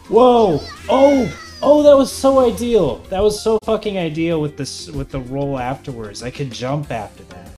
Whoa! Oh! Oh, that was so ideal! That was so fucking ideal with this with the roll afterwards. I could jump after that.